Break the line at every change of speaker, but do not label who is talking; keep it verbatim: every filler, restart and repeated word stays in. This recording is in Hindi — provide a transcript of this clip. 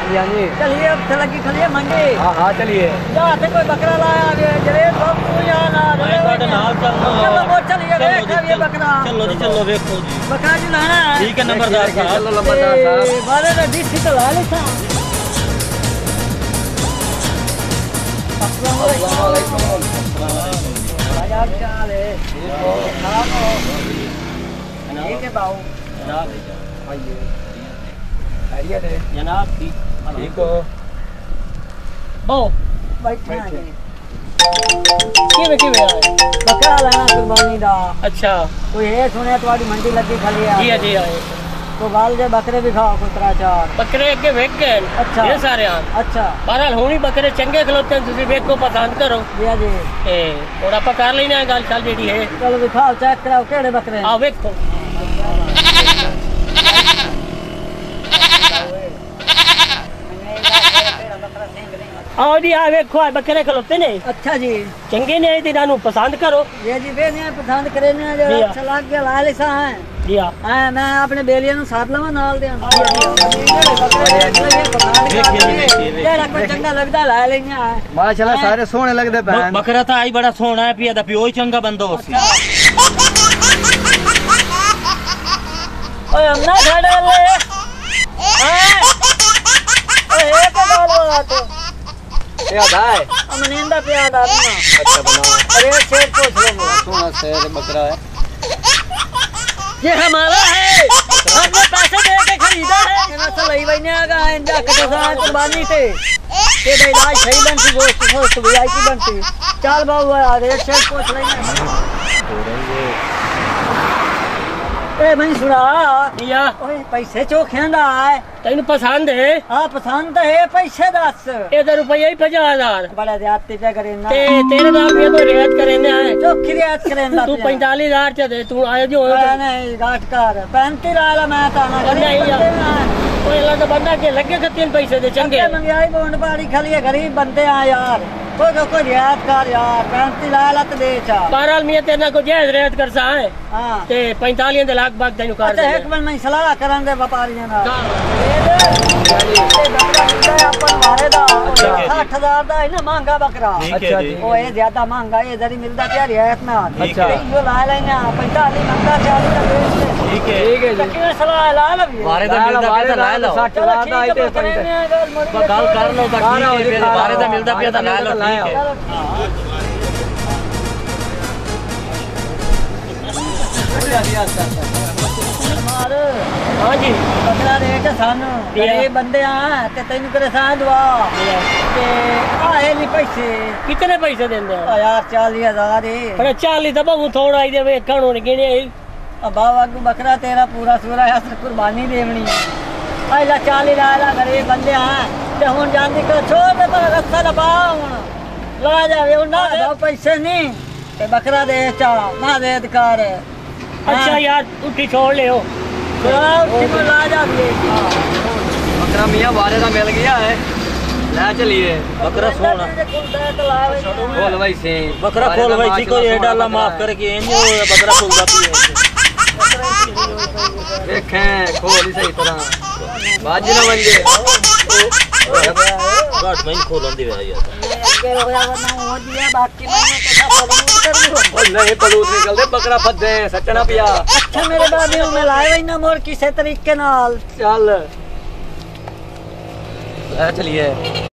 हाँ जी
चलिए अब लगी खलिए मंडी।
हाँ हाँ चलिए।
जहाँ से कोई बकरा लाया जरेब सब तू यहाँ ना चलो वो चलिए देख ये बकरा।
चलो जी चलो देखो जी
बकरा जी लाना है।
ठीक है नंबरदार साहब।
चलो नंबरदार साहब।
बारे में बीस तो ला लेता। अस्सलाम वालेकुम। बाजार क्या हाल है? खराब हो? ठीक है बाबू।
जनाब
आइए। खैरियत है?
जनाब ठीक
ठीक हो?
ओ
बैठे हैं जी।
किवें किवें आए?
बकरा लाना कुर्बानी दा।
अच्छा
कोई है सुने तुम्हारी मंडी लगी खली है।
जी जी आए
तो गाल जे बकरे भी खाओ कुतरा चार।
बकरे अगे वेख गए।
अच्छा।
ये सारे आ
अच्छा
बहरहाल होनी बकरे चंगे खलोते हैं तुसी वेखो पसंद करो।
जी जी
ए और आप कर लेना गल चल जेडी है।
चलो दिखाओ चेक कराओ केड़े बकरे हैं।
आ वेखो आओ जी आ वेखो आ बकरे खलोते ने।
अच्छा जी
चंगे ने ते इन्हां पसंद करो।
ये जी वे ने पसंद करे ने जो
जी हाँ।
अच्छा लग गया ला ले सा है।
जी हां
हां मैं अपने बेलिया नु साथ लवा नाल दे। केड़ा कोई चंगा लगदा ला लेंगे।
माशाल्लाह सारे सोहने लगदे पैन।
बकरा तो आई बड़ा सोहना है पिया दा पियो ही चंगा बंदो होसी।
ओए हमना खड़ा ले हां ओए एक डालो तो
क्या दाए?
अमनेंदा पे आ डालना।
अच्छा बनाओ।
अरे शेर पूछ लो।
सोना शेर बकरा है।
ये हमारा है। हमने पैसे दे के खरीदा है। ना तो लई वने आगा इंदा कटे सा कुर्बानी से। ये दे इलाज सही बनती गोश्त गोश्त वीआईपी बनती। चल बाबू आ रे शेर पूछ रही ए मैं सुना
या
ओए पैसे चोखेंदा है।
तेन पसंद है?
हां पसंद है पैसे दस।
ए रुपया ही पचास हजार
बड़ा ज्यादती पे करे ना।
ते तेरे नाम पे तो रियायत करेने आए।
चोखी रियायत करेंदा
तू पैंतालीस हजार च दे तू आए जो
नहीं घाट कर पैंतीस लाला मैं ताना
नहीं यार कोई अल्लाह का बंदा के लगे के तीन पैसे दे चंगे
मंगाई बोंड बाड़ी खली गरीब बंदे आ यार कोई तो कोई रियायत कर यार पैंतीस लाला तो दे चा।
बहरहाल मियां तेरे को जायज रियायत कर सा है।
हां
ते पैंतालीस दे लाख बाग तेनु कर
दे। एक बार मैं सलाह करन दे व्यापारियों ना। अपन मारे दा साठ हजार दा है ना महंगा बकरा।
अच्छा जी।
ओ ये ज्यादा महंगा ये जरी मिलदा क्या रियायत में।
अच्छा।
यो ला लेना पैंतालीस महंगा चालीस का बेच दे।
ठीक है ठीक है जी।
कितने सलाह ला लो
बारे दा मिलदा पिया ला लो। साठ हजार दा आइते पैंतालीस
गल कर लो बाकी फिर बारे दा मिलदा पिया ला लो। ठीक है हां जी
बकरा रेट सन ये बंदे आ ते तैनू करे सा दुआ ते आए नहीं पैसे।
कितने पैसे देंदे
आ यार चालीस हजार है।
अरे चालीस तो बहु थोड़ा ही दे वेखण होने गिने
अब बाबू बकरा तेरा पूरा सूरा है कुर्बानी देवनी है। आइला चालीस लाला गरीब बंदे आ ते हुन जांदी कर छोड़ दे पर रस्ता लबा हुन ला जावे हुन ना दो पैसे नहीं ते बकरा दे चा ना दे अधिकार।
अच्छा यार उठी छोड़ ले हो
ला जा
बकरा मियां बारे का मिल गया है। ले चलिए
बकरा सोना
खोल भाई से
बकरा खोल भाई जी को ये डाला माफ करके ये बकरा खोल जाती है।
देखें खोल ही सही तरह बाजी ना बन गए।
गाट में खोलन दे यार
बाकी
नहीं पलूस निकल दे बकरा फस दे सचना पिया।
अच्छा मेरे बाबी में लाए वही ना मोर किसी तरीके नाल
चल चलिए।